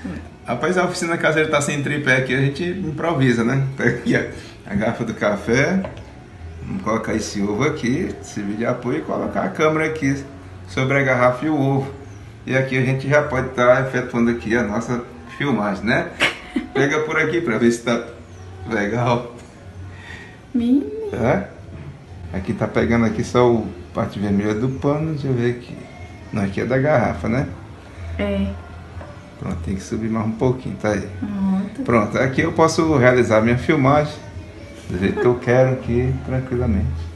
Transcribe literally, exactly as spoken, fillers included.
Rapaz, a oficina caseira tá sem tripé aqui, a gente improvisa, né? Pega aqui a, a garrafa do café, vamos colocar esse ovo aqui, servir de apoio e colocar a câmera aqui sobre a garrafa e o ovo. E aqui a gente já pode estar efetuando aqui a nossa filmagem, né? Pega por aqui para ver se tá legal. Menino. É? Aqui tá pegando aqui só o parte vermelha do pano, deixa eu ver aqui. Não, aqui é da garrafa, né? É. Pronto, tem que subir mais um pouquinho, tá aí. Pronto. Pronto, aqui eu posso realizar minha filmagem do jeito que eu quero aqui, tranquilamente.